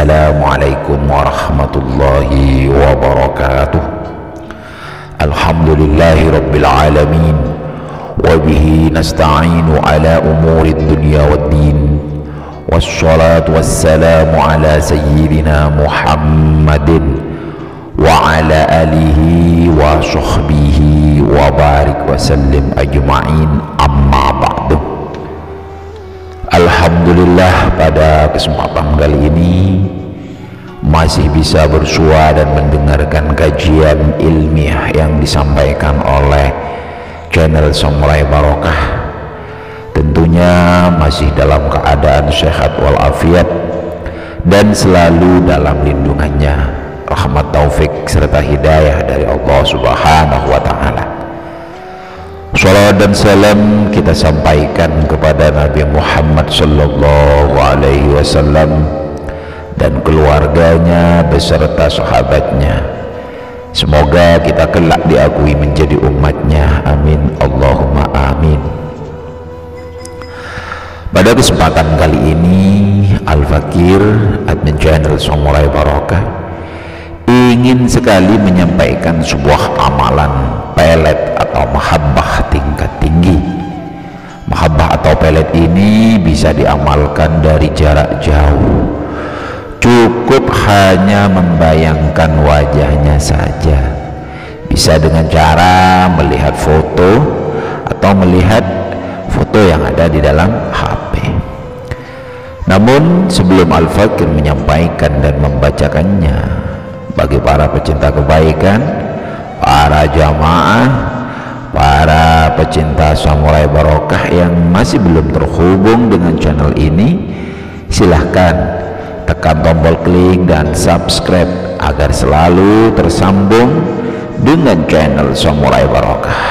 Assalamualaikum warahmatullahi wabarakatuh. Alhamdulillahi rabbil alamin, wabihi nasta'inu ala umuri dunya waddin, wassalatu wassalamu ala sayyidina Muhammadin wa ala alihi wa sahbihi wa barik wa sallim ajma'in, amma ba'du. Alhamdulillah, pada kesempatan kali ini masih bisa bersua dan mendengarkan kajian ilmiah yang disampaikan oleh channel Samurai Barokah. Tentunya masih dalam keadaan sehat walafiat dan selalu dalam lindungannya, rahmat taufik serta hidayah dari Allah Subhanahu wa ta'ala. Salawat dan salam kita sampaikan kepada Nabi Muhammad sallallahu alaihi wasallam dan keluarganya beserta sahabatnya. Semoga kita kelak diakui menjadi umatnya, amin Allahumma amin. Pada kesempatan kali ini Al-Fakir, admin channel Samurai Barokah, ingin sekali menyampaikan sebuah amalan pelet atau mahabbah tingkat tinggi. Mahabbah atau pelet ini bisa diamalkan dari jarak jauh. Cukup hanya membayangkan wajahnya saja. Bisa dengan cara melihat foto atau melihat foto yang ada di dalam HP. Namun sebelum Al-Fakir menyampaikan dan membacakannya, bagi para pecinta kebaikan, para jamaah, para pecinta Samurai Barokah yang masih belum terhubung dengan channel ini, silahkan tekan tombol klik dan subscribe agar selalu tersambung dengan channel Samurai Barokah.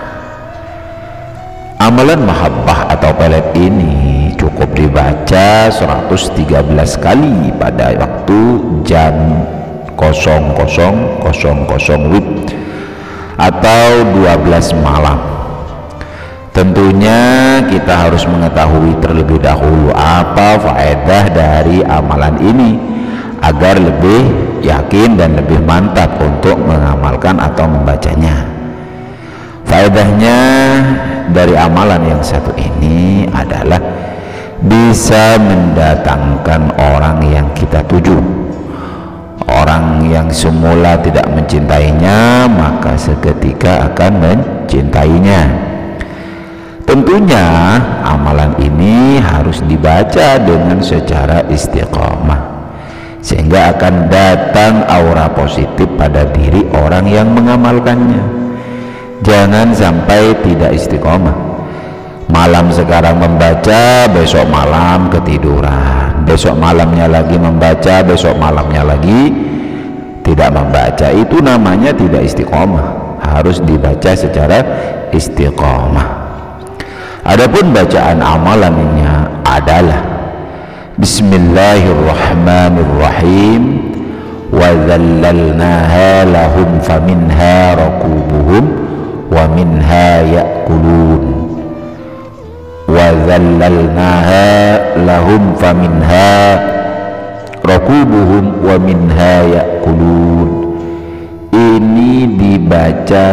Amalan mahabbah atau pelet ini cukup dibaca 113 kali pada waktu jam 00.00 WIB atau 12 malam. Tentunya kita harus mengetahui terlebih dahulu apa faedah dari amalan ini agar lebih yakin dan lebih mantap untuk mengamalkan atau membacanya. Faedahnya dari amalan yang satu ini adalah bisa mendatangkan orang yang kita tuju. Orang yang semula tidak mencintainya, maka seketika akan mencintainya. Tentunya amalan ini harus dibaca dengan secara istiqomah, sehingga akan datang aura positif pada diri orang yang mengamalkannya. Jangan sampai tidak istiqomah. Malam sekarang membaca, besok malam ketiduran, besok malamnya lagi membaca, besok malamnya lagi tidak membaca. Itu namanya tidak istiqomah. Harus dibaca secara istiqomah. Adapun bacaan amalannya adalah Bismillahirrahmanirrahim, wa dzallalnaha lahum faminha rakubuhum wa minha ya'kulun. Wa dzallalnaha lahum faminha rakubuhum wa minha ya'kulun. Ini dibaca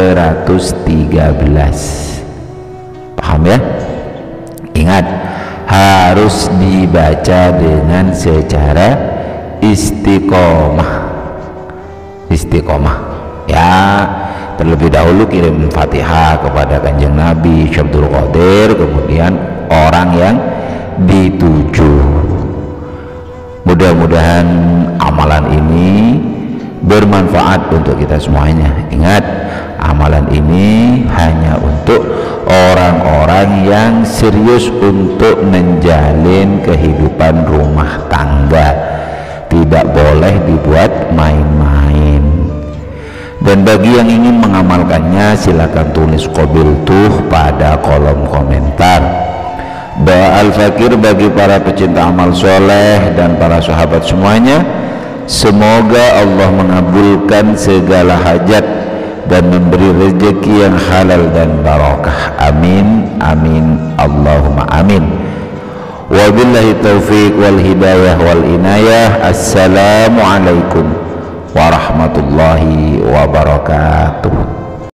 113. Paham ya? Ingat, harus dibaca dengan secara istiqomah. Istiqomah ya. Terlebih dahulu kirim Fatihah kepada Kanjeng Nabi Syabdul Qadir, kemudian orang yang dituju. Mudah-mudahan amalan ini bermanfaat untuk kita semuanya. Ingat, amalan ini hanya untuk orang-orang yang serius untuk menjalin kehidupan rumah tangga. Tidak boleh dibuat main-main. Dan bagi yang ingin mengamalkannya, silakan tulis qabiltuh pada kolom komentar. Doa Al-Fakir bagi para pecinta amal soleh dan para sahabat semuanya, semoga Allah mengabulkan segala hajat dan memberi rezeki yang halal dan barokah. Amin, amin, Allahumma amin. Wabillahi taufiq wal hidayah wal inayah. Assalamualaikum warahmatullahi wabarakatuh.